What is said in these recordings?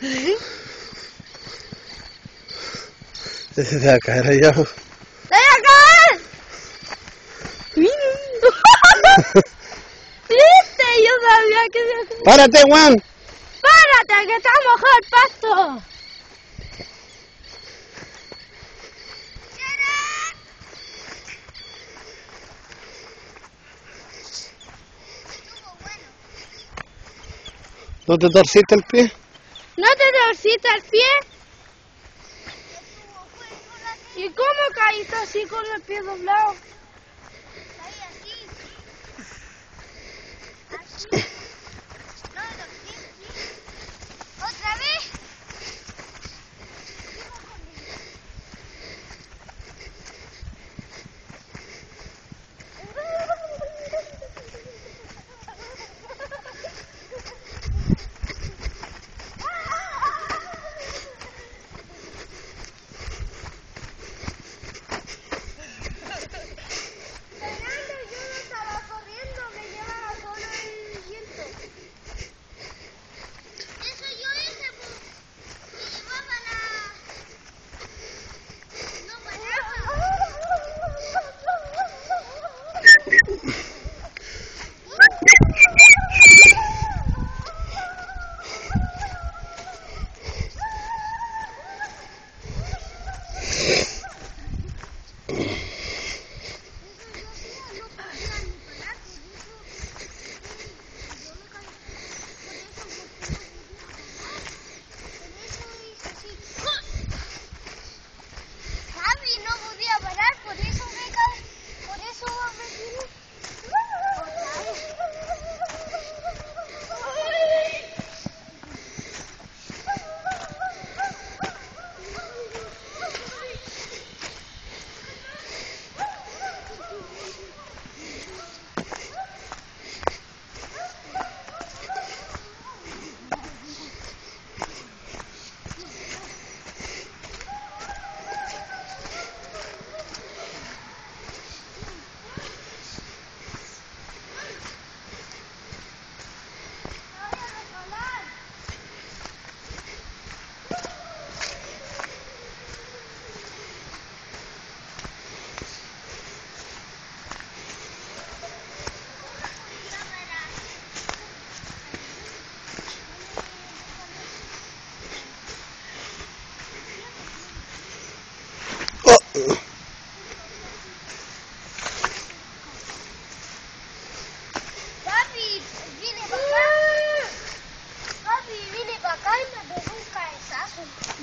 Se va a caer allá. ¡Se va a caer! ¿Viste? Yo sabía que se... ¡Párate, Juan! ¡Párate, que está mojado el pasto! ¿No te torciste el pie? ¿No te torciste el pie? ¿Y cómo caíste así con el pie doblado? Caí así. Así. No, sí. ¿Otra vez?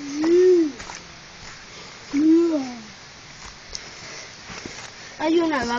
Hay una vaca.